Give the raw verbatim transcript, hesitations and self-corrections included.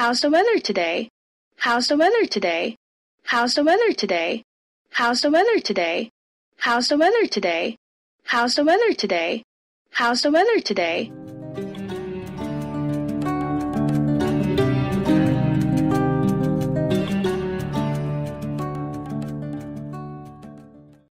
How's the weather today? How's the weather today? How's the weather today? How's the weather today? How's the weather today? How's the weather today? How's the weather today?